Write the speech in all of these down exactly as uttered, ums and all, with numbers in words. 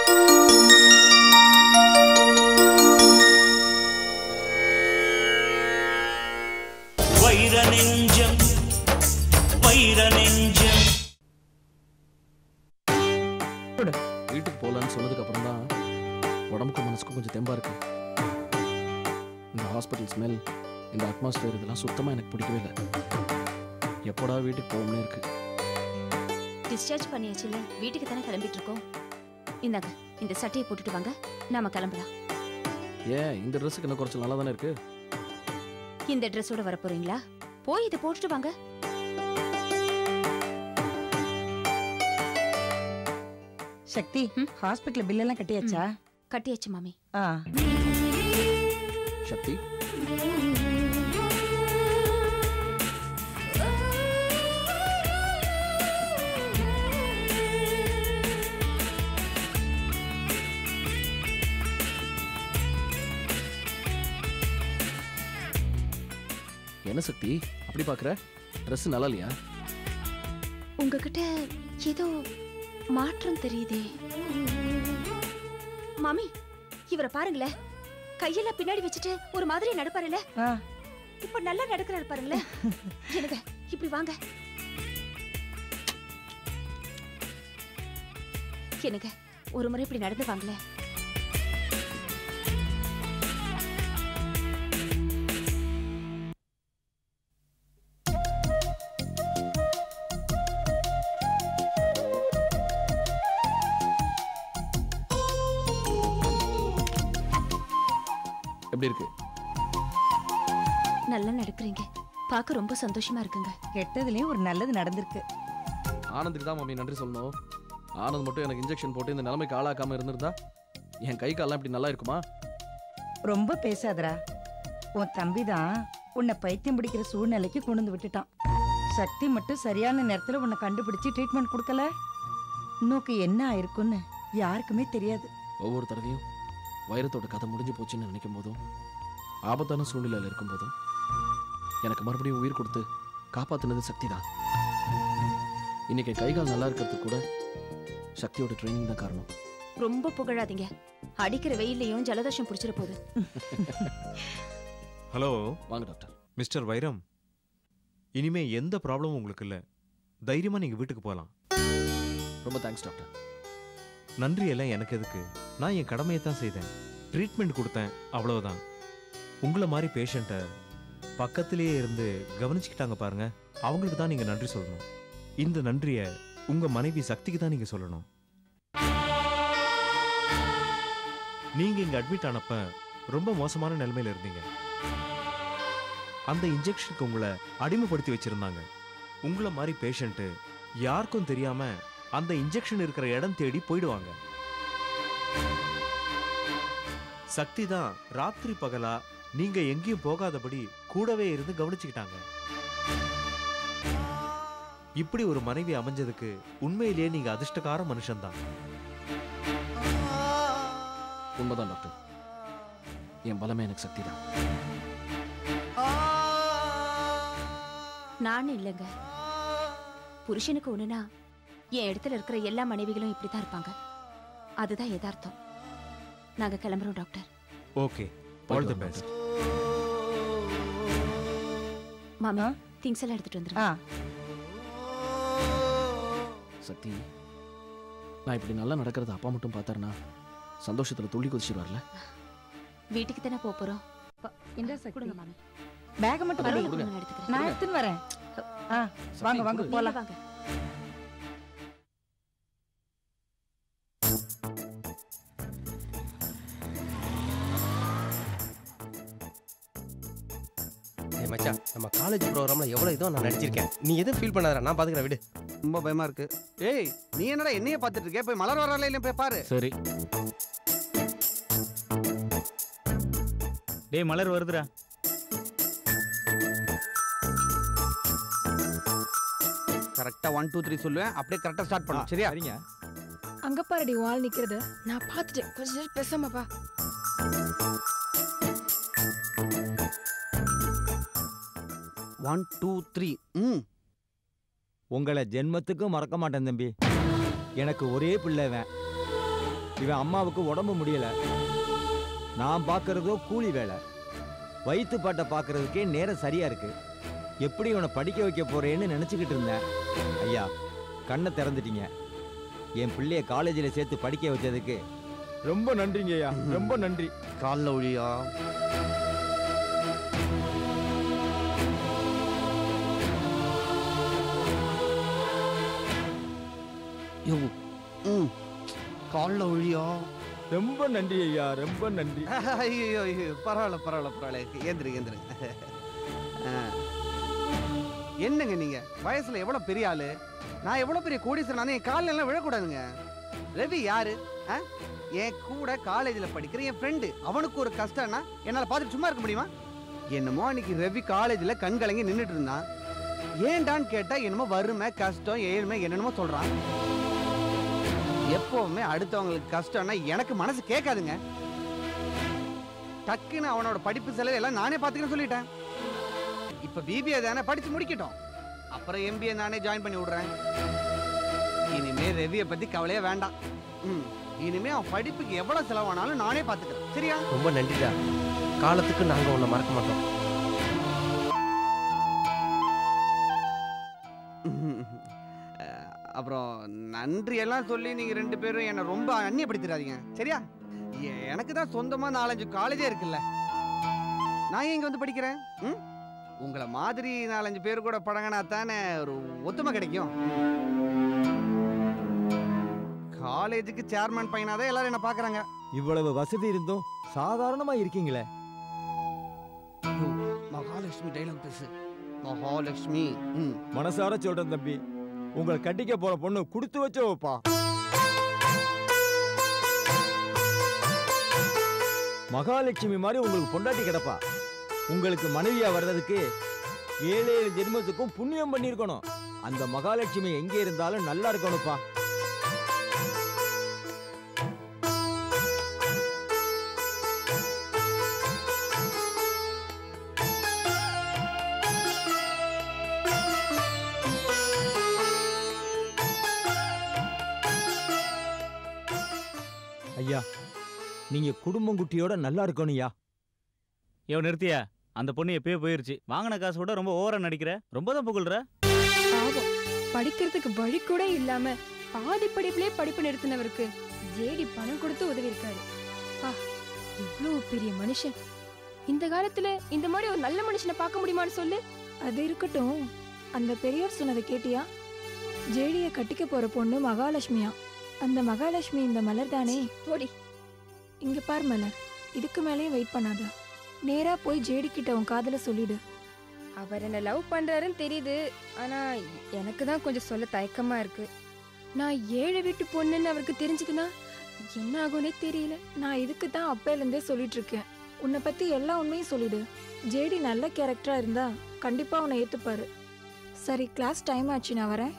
வைரநெஞ்சம் வைரநெஞ்சம். வீட்டுக்கு போகலான்னு சொன்னதுக்கு அப்புறம் தான் உடம்புக்கு மனசுக்கும் கொஞ்சம் தெம்பா இருக்கு. இந்த ஹாஸ்பிட்டல் ஸ்மெல், இந்த அட்மாஸ்பியர் இதெல்லாம் சுத்தமாக எனக்கு பிடிக்கவே இல்லை. எப்போடா வீட்டுக்கு போகணும்னே இருக்கு. டிஸ்சார்ஜ் பண்ணியாச்சுல, வீட்டுக்கு தானே கிளம்பிட்டு இருக்கோம். இந்தாங்க, இந்த சட்டையை போட்டுட்டு வாங்க, நாம கிளம்பலாம். ஏன் இந்த ட்ரெஸ்ஸுக்கு என்ன குறைச்சல் நல்லா தானே இருக்கு? இந்த ட்ரெஸ்ஸோட வர போறீங்களா? போய் இதை போட்டுட்டு வாங்க. சக்தி, ஹாஸ்பிட்டல் பில் எல்லாம் கட்டியாச்சா? கட்டியாச்சு மாமி. ஆ சக்தி, என்ன சக்தி அப்படி பாக்குற? ட்ரெஸ் நல்லா இல்லையா? உங்ககிட்ட ஏதோ மாற்றம் தெரியுதே மாமி. இவரை பாருங்களேன், கையெல்லாம் பின்னாடி வச்சுட்டு ஒரு மாதிரி நடப்பாருல்ல, இப்ப நல்லா நடக்கிறாரு பாருங்களேன். எனக்கு இப்படி வாங்க. எனக்கு ஒரு முறை இப்படி நடந்து வாங்களேன். எப்படி இருக்கு? நல்லா நடக்கிறீங்க, பார்க்க ரொம்ப சந்தோஷமா இருக்குங்க. கெட்டதுலயும் ஒரு நல்லது நடந்திருக்கு. ஆனந்துக்கு தான் மாமி நன்றி சொல்லணும். ஆனந்த் மட்டும் எனக்கு இன்ஜெக்ஷன் போட்டு இந்த நிலைமைக்கு ஆளாக்காம இருந்திருந்தா என் கை கால்லாம் இப்படி நல்லா இருக்குமா? ரொம்ப பேசாதடா. உன் தம்பி தான் உன்னை பைத்தியம் பிடிக்கிற சூழ்நிலைக்கு கொண்டு வந்து விட்டுட்டான். சக்தி மட்டும் சரியான நேரத்துல உன்னை கண்டுபிடிச்சு ட்ரீட்மெண்ட் கொடுக்கல, இன்னுக்கு என்ன ஆயிருக்குன்னு யாருக்குமே தெரியாது. ஒவ்வொரு தடவையும் வைரத்தோட கதை முடிஞ்சு போச்சுன்னு நினைக்கும் போதும், ஆபத்தான சூழ்நிலையில் இருக்கும் போதும் எனக்கு மறுபடியும் உயிர் கொடுத்து காப்பாத்தினது சக்தி தான். இன்னைக்கு கைகால் நல்லா இருக்கிறதுக்கு கூட சக்தியோட ட்ரைனிங் தான் காரணம். ரொம்ப புகழாதீங்க, அடிக்கிற வெயிலையும் ஜலதோஷம் பிடிச்சிட போகுது. ஹலோ, வாங்க டாக்டர். மிஸ்டர் வைரம், இனிமே எந்த ப்ராப்ளமும் உங்களுக்கு இல்லை. தைரியமா நீங்க வீட்டுக்கு போகலாம். ரொம்ப தேங்க்ஸ் டாக்டர். நன்றி எல்லாம் எனக்கு எதுக்கு? நான் என் கடமையை தான் செய்தேன், ட்ரீட்மெண்ட் கொடுத்தேன், அவ்வளவுதான். உங்களை மாதிரி பேஷண்ட்டை பக்கத்திலேயே இருந்து கவனிச்சுக்கிட்டாங்க பாருங்க, அவங்களுக்கு தான் நீங்க நன்றி சொல்லணும். இந்த நன்றியை உங்க மனைவி சக்திக்கு தான் நீங்க சொல்லணும். நீங்க இங்க அட்மிட் ஆனப்ப ரொம்ப மோசமான நிலைமையில இருந்தீங்க. அந்த இன்ஜெக்ஷனுக்கு உங்களை அடிமைப்படுத்தி வச்சிருந்தாங்க. உங்களை மாதிரி பேஷண்ட் யாருக்கும் தெரியாம அந்த இன்ஜெக்ஷன் இருக்கிற இடம் தேடி போயிடுவாங்க. சக்தி தான் ராத்திரி பகலா நீங்க எங்கேயும் போகாதபடி கூடவே இருந்து கவனிச்சுக்கிட்டாங்க. இப்படி ஒரு மனைவி அமைஞ்சதுக்கு உண்மையிலேயே நீங்க அதிர்ஷ்டக்கார மனுஷன்தான். உண்மைதான் டாக்டர், என் பலமே எனக்கு சக்தி தான். நானும் இல்லைங்க, புருஷனுக்கு ஒண்ணுனா என் இடத்துல இருக்கிற எல்லா மனைவிகளும் இப்படித்தான் இருப்பாங்க. அதுதான் யதார்த்தம். நாங்க கிளம்புறோம் doctor. Okay, all the best. மாமா, திங்ஸ் எல்லாம் எடுத்துட்டு வந்துருங்க. சக்தி, நான் இப்படி நல்லா நடக்கிறது அப்பா மட்டும் பார்த்தாருன்னா சந்தோஷத்துல துள்ளி குதிச்சிருவார்ல. வீட்டுக்கு தானே போக போறோம். இந்த சக்தி கொடுங்க மாமி. பேக் மட்டும் கொடுங்க, நான் எடுத்துக்கிறேன். நான் எடுத்துன்னு வரேன். வாங்க வாங்க போலாம். வாங்க. மச்சான், நம்ம காலேஜ் ப்ரோக்ராம்ல எவ்வளவு இதோ நான் நடிச்சிருக்கேன். நீ எதுவும் ஃபீல் பண்ணாதடா, நான் பாத்துக்கிறேன், விடு. ரொம்ப பயமா இருக்கு. ஏய், நீ என்னடா என்னையே பார்த்துட்டு இருக்க? போய் மலர் வரல இல்ல போய் பாரு. சரி. டேய், மலர் வருதுடா. கரெக்டா ஒன் டூ த்ரீ சொல்லுவேன், அப்படியே கரெக்டா ஸ்டார்ட் பண்ணு. சரியா? சரிங்க. அங்க பாருடி வால் நிக்கிறது, நான் பார்த்துட்டேன். கொஞ்ச நேரம் பேசாமப்பா. One two three. ம், உங்களை ஜென்மத்துக்கும் மறக்க மாட்டேன் தம்பி. எனக்கு ஒரே பிள்ளைவன். இவன் அம்மாவுக்கு உடம்பு முடியல. நான் பார்க்கறதோ கூலி வேலை. வயிற்று பாட்டை பார்க்கறதுக்கே நேரம் சரியா இருக்கு. எப்படி இவனை படிக்க வைக்க போறேன்னு நினைச்சுக்கிட்டு இருந்தேன். ஐயா, கண்ணை திறந்துட்டீங்க. என் பிள்ளைய காலேஜில் சேர்த்து படிக்க வச்சதுக்கு ரொம்ப நன்றிங்க ஐயா, ரொம்ப நன்றி. காலில் ஒழியா. காலில் ஒழியா. ரொம்ப நன்றி ஐயா, ரொம்ப நன்றி. ஐயோ ஐயோ, பரவாயில்ல பரவாயில்ல பரவாயில்ல. ஏந்திரு ஏந்திருங்க. என்னங்க நீங்க வயசுல எவ்வளவு பெரிய ஆளு, நான் எவ்வளவு பெரிய கோடீஸ்வரன், என் காலில் எல்லாம் விழக்கூடாதுங்க. ரவி யாரு? என் கூட காலேஜில் படிக்கிற என் ஃப்ரெண்டு. அவனுக்கு ஒரு கஷ்டம்னா என்னால் பார்த்துட்டு சும்மா இருக்க முடியுமா? என்னமோ அன்னைக்கு ரவி காலேஜில் கண் கலங்கி நின்றுட்டு இருந்தான். ஏன்டான்னு கேட்டா என்னமோ வறுமை கஷ்டம் ஏழ்மை என்னென்னமோ சொல்றான். எப்பவுமே அடுத்தவங்களுக்கு கஷ்டம்னா எனக்கு மனசு கேட்காதுங்க. டக்குன்னு அவனோட படிப்பு செலவு எல்லாம் நானே பார்த்துக்கன்னு சொல்லிட்டேன். இப்ப பிபிஏ தானே படிச்சு முடிக்கட்டும், அப்புறம் எம்பிஏ நானே ஜாயின் பண்ணி விடுறேன். இனிமே ரவியை பத்தி கவலையே வேண்டாம். ம் இனிமே அவன் படிப்புக்கு எவ்வளவு செலவானாலும் நானே பார்த்துக்கிறேன். சரியா? ரொம்ப நன்றிடா. காலத்துக்கு நாங்க உன்னை மறக்க மாட்டோம். அப்புறம் நன்றி எல்லாம் சொல்லி நீங்க ரெண்டு பேரும் என்ன ரொம்ப அந்நியப்படுத்திடாதீங்க. சரியா? எனக்கு தான் சொந்தமா நாலஞ்சு காலேஜே இருக்குல்ல. நான் இங்க வந்து படிக்கிறேன். ம் உங்களை மாதிரி நாலஞ்சு பேர் கூட பழகினா தானே ஒரு ஒத்துமை கிடைக்கும். காலேஜுக்கு சேர்மன் பையனாதான் எல்லாரும் என்ன பாக்குறாங்க. இவ்வளவு வசதி இருந்தும் சாதாரணமா இருக்கீங்களே. மகாலட்சுமி டைலாக் பேசு. மகாலட்சுமி. மனசார சொல்றேன் தம்பி, உங்களை கட்டிக்க போற பொண்ணு கொடுத்து வச்சோப்பா. மகாலட்சுமி மாதிரி உங்களுக்கு பொண்டாட்டி கிடப்பா. உங்களுக்கு மனைவியா வர்றதுக்கு ஏழு ஏழு ஜென்மத்துக்கும் புண்ணியம் பண்ணிருக்கணும். அந்த மகாலட்சுமி எங்க இருந்தாலும் நல்லா இருக்கணும்ப்பா. ஐயா, நீங்க குடும்பம் குட்டியோட நல்லா இருக்கணும்யா. இவன் நிறுத்தியா? அந்த பொண்ணு எப்பயோ போயிருச்சு. வாங்கின காசு கூட ரொம்ப ஓவரா நடிக்கிற, ரொம்ப தான் புகழ்ற. பாவம், படிக்கிறதுக்கு வழி கூட இல்லாம பாதி படிப்புலயே படிப்பு நிறுத்தினவருக்கு ஜேடி பணம் கொடுத்து உதவி இருக்காரு. இவ்வளவு பெரிய மனுஷன் இந்த காலத்துல இந்த மாதிரி ஒரு நல்ல மனுஷனை பார்க்க முடியுமான்னு சொல்லு. அது இருக்கட்டும், அந்த பெரியார் சொன்னதை கேட்டியா? ஜேடிய கட்டிக்க போற பொண்ணு மகாலட்சுமியா. அந்த மகாலட்சுமி இந்த மலர் தானே? போடி. இங்க பார் மலர், இதுக்கு மேலேயும் வெயிட் பண்ணாத. நேரா போய் ஜேடி கிட்ட உன் காதல சொல்லிடு. அவர் என்ன லவ் பண்றாருன்னு தெரியுது, ஆனா எனக்கு தான் கொஞ்சம் சொல்ல தயக்கமா இருக்கு. நான் ஏழை வீட்டு பொண்ணுன்னு அவருக்கு தெரிஞ்சதுன்னா என்ன ஆகும்னே தெரியல. நான் இதுக்கு தான் அப்பையில இருந்தே சொல்லிட்டு இருக்கேன், உன்னை பத்தி எல்லா உண்மையும் சொல்லிடு. ஜேடி நல்ல கேரக்டரா இருந்தா கண்டிப்பா உன்னை ஏத்துப்பாரு. சரி, கிளாஸ் டைம் ஆச்சு, நான் வரேன்.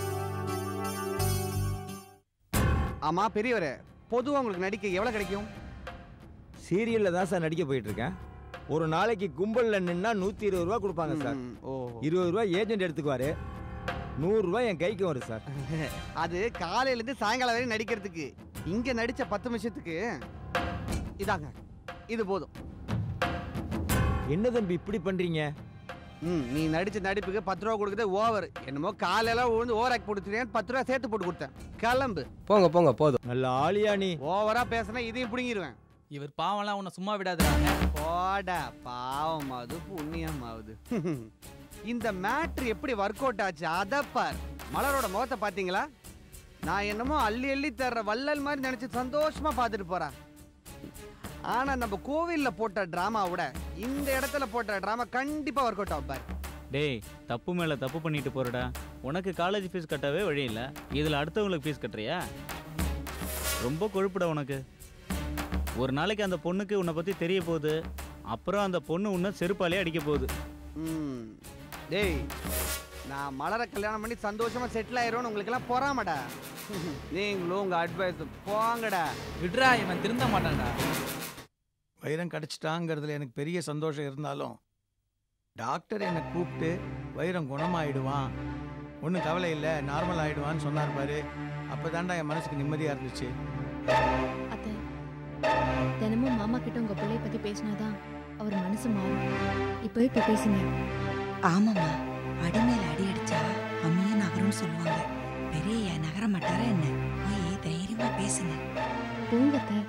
ஆமா பெரியவரே, பொதுவா உங்களுக்கு நடிக்க எவ்வளவு கிடைக்கும்? சீரியல்ல தான் சார் நடிக்க போயிட்டு இருக்கேன். ஒரு நாளைக்கு கும்பல்ல நின்னா நூத்தி இருபது ரூபா கொடுப்பாங்க சார். இருபது ரூபாய் ஏஜென்ட் எடுத்துக்குவாரு, நூறு ரூபாய் என் கைக்கு வரும் சார். அது காலையில இருந்து சாயங்காலம் வரை நடிக்கிறதுக்கு. இங்க நடிச்ச பத்து நிமிஷத்துக்கு இதாங்க, இது போதும். என்ன தம்பி இப்படி பண்றீங்க? ம் நீ நடிச்ச நடிப்புக்கு பத்து ரூபா கொடுக்குறது ஓவர். என்னமோ காலையெல்லாம் விழுந்து ஓவர் ஆக்கி போட்டுட்டேன், பத்து ரூபா சேர்த்து போட்டு கொடுத்தேன். கிளம்பு. போங்க போங்க, போதும். நல்ல ஆளியா நீ. ஓவரா பேசினா இதையும் பிடுங்கிடுவேன். இவர் பாவம்லாம் உன்னை சும்மா விடாதாங்க. போடா, பாவமாவது புண்ணியமாவது. இந்த மேட்ரு எப்படி ஒர்க் அவுட் ஆச்சு அதை பார். மலரோட முகத்தை பாத்தீங்களா? நான் என்னமோ அள்ளி அள்ளி தர்ற வள்ளல் மாதிரி நினைச்சு சந்தோஷமா பார்த்துட்டு போறேன். ஆனா நம்ம கோவில்ல போட்ட டிராமாவோட இந்த இடத்துல போட்ட டிராமா கண்டிப்பா ஒர்க் அவுட் ஆகும் பார். டேய், தப்பு மேல தப்பு பண்ணிட்டு போறடா. உனக்கு காலேஜ் ஃபீஸ் கட்டவே வழி இல்லை, இதுல அடுத்தவங்களுக்கு ஃபீஸ் கட்டுறியா? ரொம்ப கொழுப்புடா உனக்கு. ஒரு நாளைக்கு அந்த பொண்ணுக்கு உன்னை பத்தி தெரிய போகுது, அப்புறம் அந்த பொண்ணு உன்னை செருப்பாலே அடிக்க போகுது. ம் டேய், நான் மலரை கல்யாணம் பண்ணி சந்தோஷமா செட்டில் ஆயிரோன்னு உங்களுக்கு எல்லாம் பொறாமடா. நீங்களும் உங்க அட்வைஸ் போங்கடா. விட்ரா, இவன் திருந்த மாட்டான்டா. வைரம் கிடச்சிட்டாங்கிறதுல எனக்கு பெரிய சந்தோஷம் இருந்தாலும் டாக்டர் என்னை கூப்பிட்டு வைரம் குணமாயிடுவான், ஒன்றும் கவலை இல்லை, நார்மல் ஆகிடுவான்னு சொன்னார் பாரு. அப்போ தாண்டா என் மனசுக்கு நிம்மதியாக இருந்துச்சு. அத்தை, தினமும் மாமா கிட்ட உங்க பிள்ளைய பத்தி பேசினாதான் அவர் மனசு மாறும். இப்போ இப்ப பேசுங்க. ஆமாம்மா, அடி மேல அடி அடிச்சா அம்மையே நகரும்னு சொல்லுவாங்க. பெரிய நகர மாட்டாரா என்ன? போய் தைரியமா பேசுங்க. பூங்கத்தை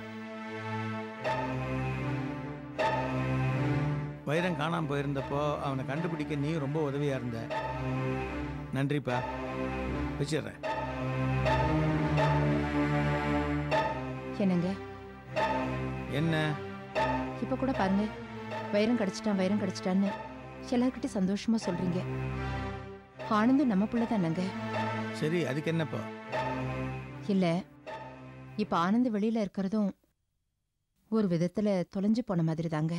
வைரம் காணாம போயிருந்தப்போ அவனை கண்டுபிடிக்க நீ ரொம்ப உதவியா இருந்த. நன்றிப்பா. வச்சிடுறேன். என்னங்க என்ன இப்ப கூட பாருங்க, வைரம் கிடைச்சிட்டான் வைரம் கிடைச்சிட்டான்னு எல்லார்கிட்டயும் சந்தோஷமா சொல்றீங்க. ஆனந்தும் நம்ம பிள்ளை தானங்க. சரி, அதுக்கு என்னப்பா? இல்ல, இப்ப ஆனந்த் வெளியில இருக்கிறதும் ஒரு விதத்துல தொலைஞ்சு போன மாதிரி தாங்க.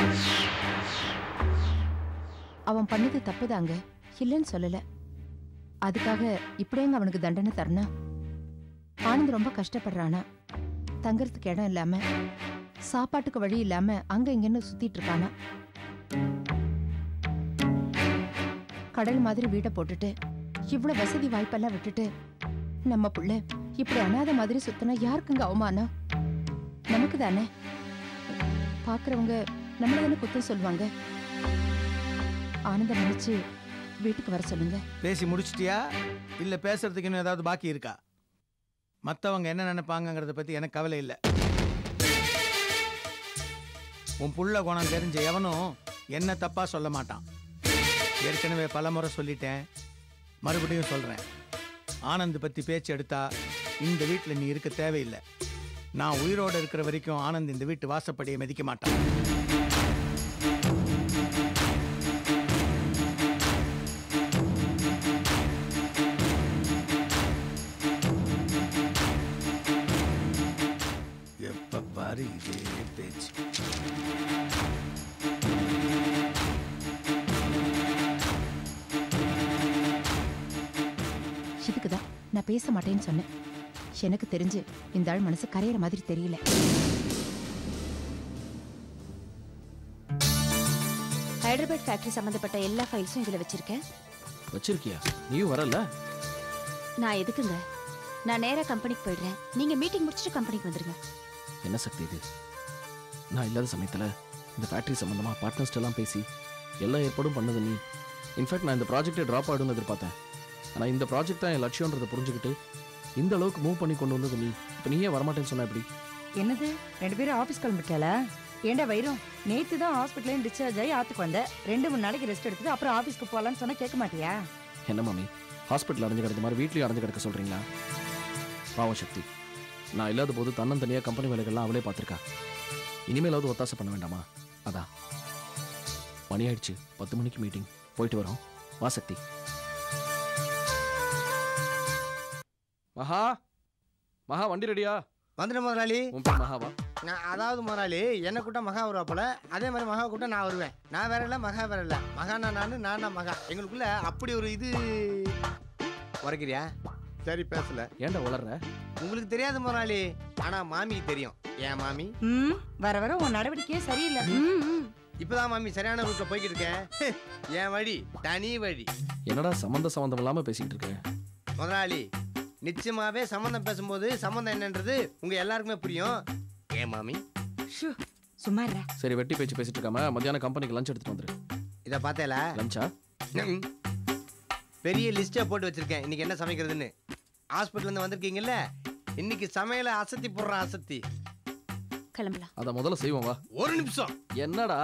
அவன் பண்ணது தப்புதாங்க, இல்லைன்னு சொல்லல. அதுக்காக இப்படியேங்க அவனுக்கு தண்டனை தரணும்? ஆனந்த் ரொம்ப கஷ்டப்படுறானா, தங்கறதுக்கு இடம் இல்லாம, சாப்பாட்டுக்கு வழி இல்லாம அங்க இங்கன்னு சுத்திட்டு இருக்கானா. கடல் மாதிரி வீட்டை போட்டுட்டு இவ்வளவு வசதி வாய்ப்பெல்லாம் விட்டுட்டு நம்ம புள்ள இப்படி அனாதை மாதிரி சுத்தினா யாருக்குங்க அவமானம்? நமக்கு தானே. பாக்குறவங்க நம்மள தானே குத்தம் சொல்லுவாங்க. ஆனந்த நினைச்சு வீட்டுக்கு வர சொல்லுங்க. பேசி முடிச்சிட்டியா இல்ல பேசுறதுக்கு இன்னும் ஏதாவது பாக்கி இருக்கா? மத்தவங்க என்ன நினைப்பாங்கங்கறத பத்தி எனக்கு கவலை இல்லை. உன் புள்ள குணம் தெரிஞ்ச எவனும் என்ன தப்பா சொல்ல மாட்டான். ஏற்கனவே பல முறை சொல்லிட்டேன், மறுபடியும் சொல்றேன். ஆனந்த் பத்தி பேச்சு எடுத்தா இந்த வீட்டில் நீ இருக்க தேவையில்லை. நான் உயிரோடு இருக்கிற வரைக்கும் ஆனந்த் இந்த வீட்டு வாசப்படியை மதிக்க மாட்டான். எப்ப பாரு இதே பேச்சு. இதுக்குதான் நான் பேச மாட்டேன்னு சொன்னேன். எனக்கு தெரிஞ்சு இந்த ஆள் மனசு கரையிற மாதிரி தெரியல. ஹைதராபாத் ஃபேக்டரி சம்பந்தப்பட்ட எல்லா ஃபைல்ஸும் இதுல வச்சிருக்கேன். வச்சிருக்கியா? நீயும் வரல? நான் எதுக்குங்க? நான் நேரா கம்பெனிக்கு போயிடுறேன். நீங்க மீட்டிங் முடிச்சுட்டு கம்பெனிக்கு வந்துருங்க. என்ன சக்தி இது? நான் இல்லாத சமயத்துல இந்த ஃபேக்டரி சம்பந்தமா பார்ட்னர்ஸ்ட் எல்லாம் பேசி எல்லா ஏற்பாடும் பண்ணது நீ. இன்ஃபேக்ட் நான் இந்த ப்ராஜெக்டை ட்ராப் ஆயிடும்னு எதிர்பார்த்தேன். ஆனால் இந்த ப்ராஜெக்ட் தான் என் லட்சியன்றதை புரிஞ்சுக்கிட்டு இந்த அளவுக்கு மூவ் பண்ணி கொண்டு வந்தது நீ. இப்போ நீயே வரமாட்டேன்னு சொன்ன எப்படி? என்னது, ரெண்டு பேரும் ஆபீஸ் கிளம்பிட்டாளா? ஏண்டா வைரம், நேத்து தான் ஹாஸ்பிட்டல் டிஸ்சார்ஜ் ஆகி ஆத்துக்கு வந்த. ரெண்டு மூணு நாளைக்கு ரெஸ்ட் எடுத்துட்டு அப்புறம் ஆபீஸ்க்கு போகலான்னு சொன்னா கேட்க மாட்டியா? என்ன மாமி, ஹாஸ்பிட்டல் அடைஞ்சு கிடக்க மாதிரி வீட்லயும் அடைஞ்சு கிடக்க சொல்றீங்களா? பாவம் சக்தி, நான் இல்லாத போது தன்னந்தனியாக கம்பெனி வேலைகள்லாம் அவளே பார்த்துருக்கா. இனிமேலாவது ஒத்தாசை பண்ண வேண்டாமா? அதான் மணி ஆயிடுச்சு, பத்து மணிக்கு மீட்டிங், போயிட்டு வரோம். வா சக்தி. மகா, மகா வண்டி ரெடியா? வந்துட்டு முதலாளி. உன் பேர் மகாவா? நான் அதாவது முதலாளி என்ன கூட்ட மகா வருவா போல, அதே மாதிரி மகா கூட்ட நான் வருவேன். நான் வேற இல்லை, மகா வேற இல்லை. மகானா நான், நானா மகா. எங்களுக்குள்ள அப்படி ஒரு இது. உரைக்கிறியா? சரி பேசல. ஏன்டா உளர்ற? உங்களுக்கு தெரியாது முதலாளி, ஆனா மாமி தெரியும். ஏன் மாமி? ம், வர வர உன் நடவடிக்கையே சரியில்லை. இப்பதான் மாமி சரியான ரூட்ல போய்கிட்டு இருக்கேன். என் வழி தனி வழி. என்னடா சம்பந்த சம்பந்தம் இல்லாம பேசிக்கிட்டு இருக்கேன்? முதலாளி நிச்சயமாவே சம்பந்தம் பேசும்போது சம்பந்தம் என்னன்றது உங்க எல்லாருக்குமே புரியும். ஏன் மாமி? சும்மா சரி, வெட்டி பேச்சு பேசிட்டு இருக்காம மத்தியானம் கம்பெனிக்கு லஞ்ச் எடுத்துட்டு வந்துரு. இத பார்த்தேல? லஞ்சா? பெரிய லிஸ்டே போட்டு வச்சிருக்கேன் இன்னைக்கு என்ன சமைக்கிறதுன்னு. ஹாஸ்பிட்டல்ல இருந்து வந்திருக்கீங்கல்ல, இன்னைக்கு சமையல அசத்தி போடுற அசத்தி. கிளம்பலாம். அத முதல்ல செய்வோம், வா. ஒரு நிமிஷம். என்னடா?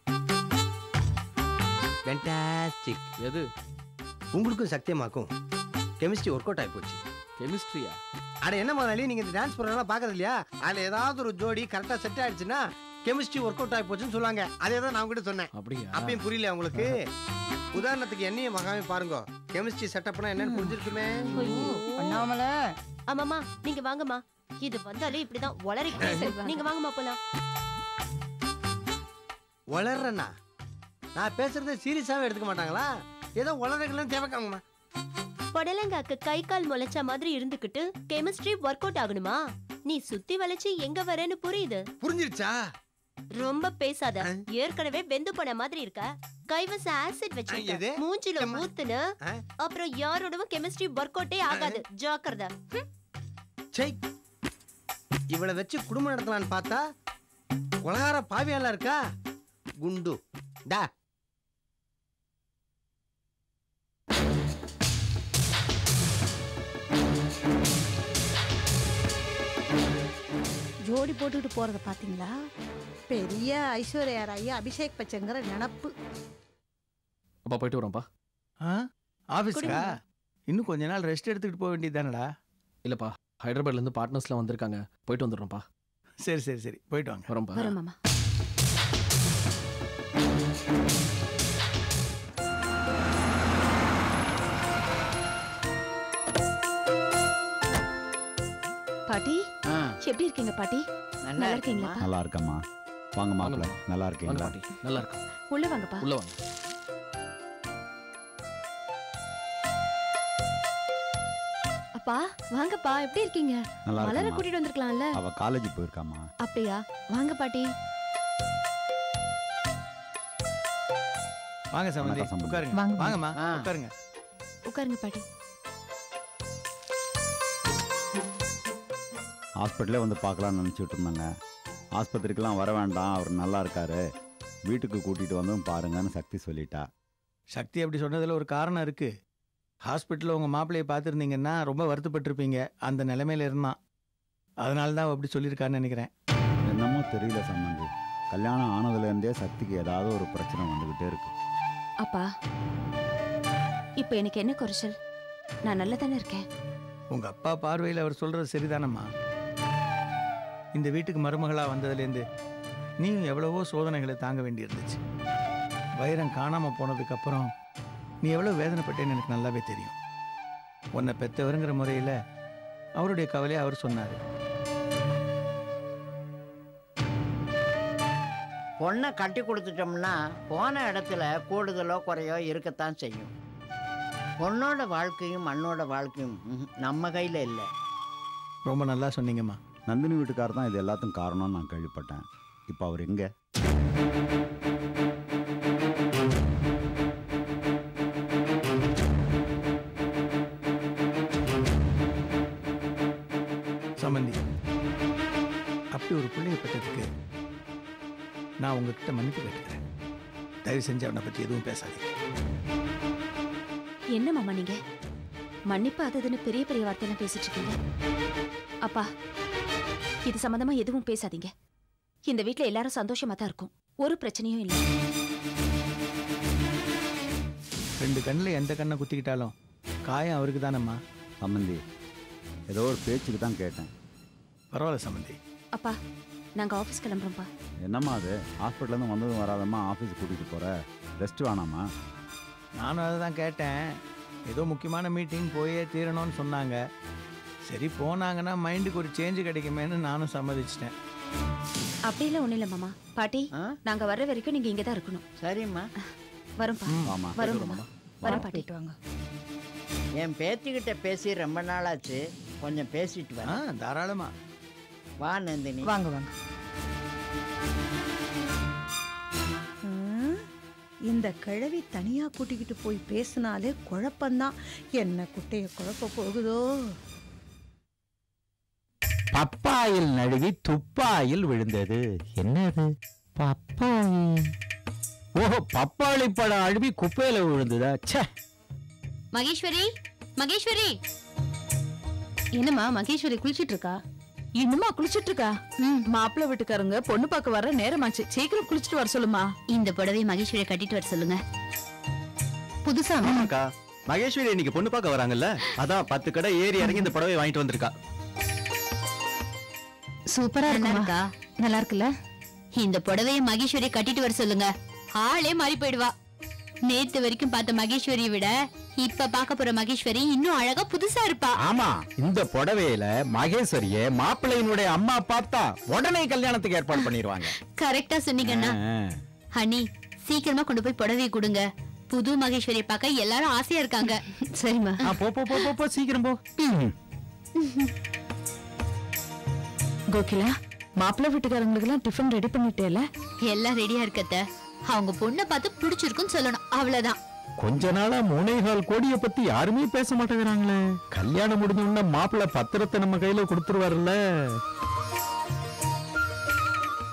ஃபேண்டாஸ்டிக். எது? உங்களுக்கும் சத்தியமாக்கும் கெமிஸ்ட்ரி ஒர்க் அவுட் ஆகி போச்சு. கெமிஸ்ட்ரியா? அட என்ன முதலாளி, நீங்க இந்த டான்ஸ் ப்ரோக்ராம் பார்க்கறது இல்லையா? அதுல ஏதாவது ஒரு ஜோடி கரெக்டா செட் ஆயிடுச்சுன்னா கெமிஸ்ட்ரி ஒர்க் அவுட் ஆகி போச்சுன்னு சொல்லுவாங்க. அதே தான் நான் கூட சொன்னேன். அப்படியா? அப்பயும் புரியல உங்களுக்கு? உதாரணத்துக்கு என்னையும் மகாமே பாருங்க, கெமிஸ்ட்ரி செட்டப்னா என்னன்னு புரிஞ்சிருக்குமே. அண்ணாமல. ஆமாமா, நீங்க வாங்கம்மா. இது வந்தாலே இப்படிதான் உளறிக்கிட்டே. நீங்க வாங்கம்மா போலாம். உளறனா? நான் பேசுறதை சீரியஸாவே எடுத்துக்க மாட்டாங்களா? ஏதோ உளறங்கள்லாம் தேவைக்காங்கம்மா. புடலங்காக்கு கை கால் முளைச்ச மாதிரி இருந்துகிட்டு கெமிஸ்ட்ரி ஒர்க் அவுட் ஆகணுமா? நீ சுத்தி வளைச்சு எங்க வரேன்னு புரியுது. புரிஞ்சிருச்சா? ரொம்ப பேசாத. ஏற்கனவே வெந்து போன மாதிரி இருக்க. கைவச ஆசிட் வச்சிருக்க, மூஞ்சில ஊத்துன. அப்புறம் யாரோடவும் கெமிஸ்ட்ரி ஒர்க் அவுட்டே ஆகாது. ஜாக்கிரதை. இவளை வச்சு குடும்பம் நடத்தலான்னு பார்த்தா கொலகார பாவியாலாம் இருக்கா. குண்டு டா ஜோடி போட்டுக்கிட்டு போறத பாத்தீங்களா? பெரிய ஐஸ்வர்யா ராய் அபிஷேக் பச்சங்கிற நினப்பு. அப்பா போயிட்டு வரோம்ப்பா. ஆ ஆஃபீஸ்க்கா? இன்னும் கொஞ்ச நாள் ரெஸ்ட் எடுத்துக்கிட்டு போக வேண்டியது தானடா? இல்லைப்பா, ஹைதராபாத்லேருந்து பார்ட்னர்ஸ்லாம் வந்திருக்காங்க, போயிட்டு வந்துடுறோம்ப்பா. சரி சரி சரி போயிட்டு வாங்க. வரோம்ப்பா. வரோம் மாமா. பாட்டி எப்படி இருக்கீங்க பாட்டி? நல்லா இருக்கீங்களா? நல்லா இருக்கம்மா. வாங்க மாப்பிள்ள, நல்லா இருக்கீங்களா? நல்லா இருக்கோம். உள்ள வாங்கப்பா. உள்ள வாங்க. அப்பா வாங்கப்பா, எப்படி இருக்கீங்க? நல்லா மலரை இருக்கேம்மா. கூட்டிட்டு வந்திருக்கலாம்ல. அவ காலேஜ் போயிருக்காமா. அப்படியா? வாங்க பாட்டி. வாங்க சம்பந்தி, வணக்கம் சம்பந்தி. உட்காருங்க. வாங்க. வாங்கம்மா உட்காருங்க. உட்காருங்க பாட்டி. ஹாஸ்பிட்டலே வந்து பார்க்கலாம்னு நினச்சிட்டு இருந்தாங்க. ஆஸ்பத்திரிக்கெல்லாம் வர வேண்டாம், அவர் நல்லா இருக்காரு, வீட்டுக்கு கூட்டிகிட்டு வந்தும் பாருங்கன்னு சக்தி சொல்லிட்டா. சக்தி அப்படி சொன்னதில் ஒரு காரணம் இருக்குது. ஹாஸ்பிட்டலில் உங்கள் மாப்பிள்ளையை பார்த்துருந்தீங்கன்னா ரொம்ப வருத்தப்பட்டிருப்பீங்க. அந்த நிலைமையில இருந்தான், அதனால தான் அப்படி சொல்லியிருக்கான்னு நினைக்கிறேன். என்னமோ தெரியல சம்பந்தி, கல்யாணம் ஆனதுலேருந்தே சக்திக்கு ஏதாவது ஒரு பிரச்சனை வந்துக்கிட்டே இருக்கு. அப்பா இப்போ எனக்கு என்ன குறைச்சல்? நான் நல்லா தானே இருக்கேன். உங்கள் அப்பா பார்வையில் அவர் சொல்கிறது சரிதானம்மா. இந்த வீட்டுக்கு மருமகளாக வந்ததுலேருந்து நீயும் எவ்வளவோ சோதனைகளை தாங்க வேண்டியிருந்துச்சு. வைரம் காணாமல் போனதுக்கப்புறம் நீ எவ்வளோ வேதனைப்பட்டேன்னு எனக்கு நல்லாவே தெரியும். உன்னை பெற்றவருங்கிற முறையில் அவருடைய கவலையை அவர் சொன்னார். பொண்ணை கட்டி கொடுத்துட்டோம்னா போன இடத்துல கூடுதலோ குறையோ இருக்கத்தான் செய்யும். பொண்ணோட வாழ்க்கையும் மண்ணோட வாழ்க்கையும் நம்ம கையில் இல்லை. ரொம்ப நல்லா சொன்னீங்கம்மா. நந்தினி வீட்டுக்காரர் தான் இது எல்லாத்துக்கும் காரணம்னு நான் கேள்விப்பட்டேன். இப்போ அவர் எங்கே? சம்பந்தி, அப்படி ஒரு பிள்ளையை பெற்றதுக்கு நான் உங்ககிட்ட மன்னிப்பு கேட்டுக்கிறேன். தயவு செஞ்சு அவனை பற்றி எதுவும் பேசாதீங்க. என்ன மாமா நீங்க மன்னிப்பு அதுன்னு பெரிய பெரிய வார்த்தையெல்லாம் பேசிட்டு இருக்கீங்க? அப்பா இது சம்பந்தமா எதுவும் பேசாதீங்க. இந்த வீட்ல எல்லாரும் சந்தோஷமா தான் இருக்கும், ஒரு பிரச்சனையும் இல்லை. ரெண்டு கண்ணில் எந்த கண்ணை குத்திக்கிட்டாலும் காயம் அவருக்கு தானம்மா. சம்பந்தி, ஏதோ ஒரு பேச்சுக்கு தான் கேட்டேன். பரவாயில்ல சம்பந்தி. அப்பா நாங்க ஆபீஸ் கிளம்புறோம்ப்பா. என்னம்மா அது, ஹாஸ்பிட்டல்லேருந்து வந்ததும் வராதம்மா ஆஃபீஸ் கூட்டிகிட்டு போகிற, ரெஸ்ட் வேணாமா? நானும் அதை தான் கேட்டேன். ஏதோ முக்கியமான மீட்டிங் போயே தீரணும்னு சொன்னாங்க. சரி போனாங்கன்னா மைண்டுக்கு ஒரு சேஞ்சு கிடைக்குமேன்னு நானும் சம்மதிச்சிட்டேன். அப்படிலாம் ஒண்ணும் இல்லை மாமா. பாட்டி நாங்க வர்ற வரைக்கும் நீங்க இங்கே தான் இருக்கணும். சரிம்மா, வரோம்ப்பா. வரோம் மாமா. வரோம் பாட்டி. வாங்க. என் பேத்திக்கிட்ட பேசி ரொம்ப நாளாச்சு, கொஞ்சம் பேசிட்டு வா. தாராளமா வா நந்தினி. வாங்க வாங்க. இந்த கிழவி தனியா கூட்டிக்கிட்டு போய் பேசினாலே குழப்பம்தான். என்ன குட்டைய குழப்ப போகுதோ. பப்பாயில் நழுவி துப்பாயில் விழுந்தது. என்னது பப்பாளி? ஓஹோ, பப்பாளி பழம் அழுவி குப்பையில விழுந்ததா? ச்சே. மகேஸ்வரி, மகேஸ்வரி. என்னம்மா மகேஸ்வரி குளிச்சிட்டு இருக்கா? இன்னுமா குளிச்சிட்டு இருக்கா? மாப்பிள்ளை வீட்டுக்காரங்க பொண்ணு பார்க்க வர நேரமாச்சு, சீக்கிரம் குளிச்சிட்டு வர சொல்லுமா. இந்த புடவை மகேஸ்வரியை கட்டிட்டு வர சொல்லுங்க. புதுசா அக்கா, மகேஸ்வரி இன்னைக்கு பொண்ணு பார்க்க வராங்கல்ல, அதான் பத்து கடை ஏறி இறங்கி இந்த புடவை வாங்கிட்டு வந்திருக்கா. சூப்பரா இருக்கா? நல்லா இருக்குல்ல? இந்த புடவைய மகேஸ்வரி கட்டிட்டு வர சொல்லுங்க. ஆளே மாறி போயிடுவா. நேத்து வரைக்கும் பார்த்த மகேஸ்வரியை விட இப்ப பார்க்க போற மகேஸ்வரி இன்னும் அழகா புதுசா இருப்பா. ஆமா, இந்த புடவையில மகேஸ்வரிய மாப்பிள்ளையினுடைய அம்மா பார்த்தா உடனே கல்யாணத்துக்கு ஏற்பாடு பண்ணிடுவாங்க. கரெக்டா சொன்னீங்கண்ணா. ஹனி, சீக்கிரமா கொண்டு போய் புடவையை கொடுங்க. புது மகேஸ்வரியை பார்க்க எல்லாரும் ஆசையா இருக்காங்க. சரிம்மா. போ போ போ போ சீக்கிரம் போ. கோகிலா, மாப்பிள்ளை வீட்டுக்காரங்களுக்கு எல்லாம் டிஃபன் ரெடி பண்ணிட்டேல? எல்லாம் ரெடியா இருக்கத்த. அவங்க பொண்ணை பார்த்து பிடிச்சிருக்குன்னு சொல்லணும், அவ்வளவுதான். கொஞ்ச நாளா மூணேகால் கோடிய பத்தி யாருமே பேச மாட்டேங்கிறாங்களே. கல்யாணம் முடிஞ்ச உடனே மாப்பிள்ளை பத்திரத்தை நம்ம கையில கொடுத்துருவாருல்ல.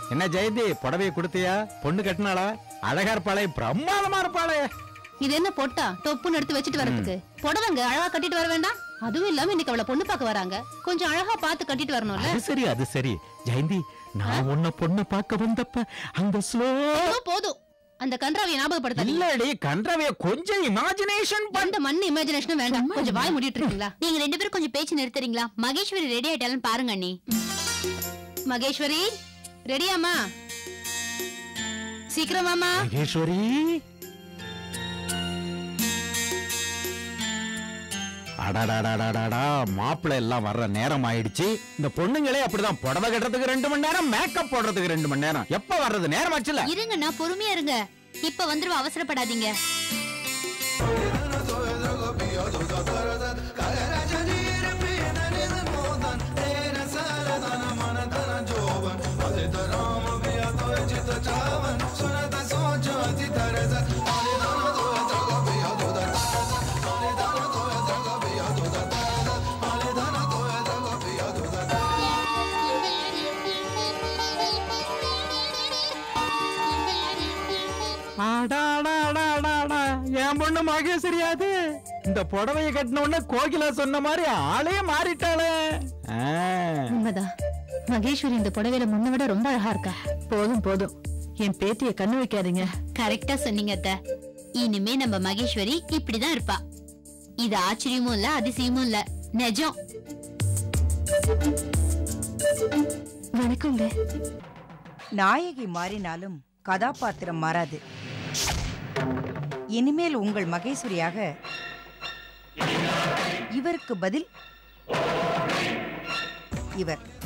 என்ன ஜெயந்தி புடவையை கொடுத்தியா? பொண்ணு கட்டினாளா? அழகா இருப்பாளே, பிரம்மாதமா இருப்பாளே. இது என்ன பொட்டா டொப்புன்னு எடுத்து வச்சுட்டு வரதுக்கு? புடவைங்க அழகா கட்டிட்டு வர வேண்டாம்? அதுவும் இல்லாம இன்னைக்கு அவளை பொண்ணு பார்க்க வராங்க, கொஞ்சம் அழகா பார்த்து கட்டிட்டு வரணும்ல. அது சரி அது சரி ஜெயந்தி, நான் உன்ன பொண்ணு பார்க்க வந்தப்ப அந்த ஸ்லோ போதும். அந்த கன்றாவிய ஞாபகப்படுத்த இல்லடி, கன்றாவிய கொஞ்சம் இமேஜினேஷன் பண்ண. மண்ணு இமேஜினேஷன் வேண்டாம், கொஞ்சம் வாய் மூடிட்டு இருக்கீங்களா? நீங்க ரெண்டு பேரும் கொஞ்சம் பேச்சு நிறுத்துறீங்களா? மகேஸ்வரி ரெடி ஆயிட்டாலும் பாருங்க அண்ணி. மகேஸ்வரி ரெடியாமா? சீக்கிரம் வாமா. மகேஸ்வரி அடாடாடாடாடா, மாப்பிள்ளை எல்லாம் வர்ற நேரம் ஆயிடுச்சு. இந்த பொண்ணுங்களே அப்படிதான், புடவை கட்டுறதுக்கு ரெண்டு மணி நேரம், மேக்கப் போடுறதுக்கு ரெண்டு மணி நேரம். எப்ப வர்றது? நேரம் ஆச்சுல. இருங்க, நான் பொறுமையா இருங்க. இப்ப வந்துருவா, அவசரப்படாதீங்க. என் பொண்ணு மகேஸ்வரியாது. இந்த புடவையை கட்டின உடனே கோகிலா சொன்ன மாதிரி ஆளே மாறிட்டாளே. உண்மைதான், மகேஸ்வரி இந்த புடவையில முன்ன விட ரொம்ப அழகா இருக்கா. போதும் போதும், என் பேத்திய கண்ணு வைக்காதீங்க. கரெக்டா சொன்னீங்க அத்தை. இனிமே நம்ம மகேஸ்வரி இப்படிதான் இருப்பா. இது ஆச்சரியமும் இல்ல, அதிசயமும் இல்ல, நிஜம். வணக்கங்க. நாயகி மாறினாலும் கதாபாத்திரம் மாறாது. இனிமேல் உங்கள் மகேஸ்வரியாக இவருக்கு பதில் இவர்.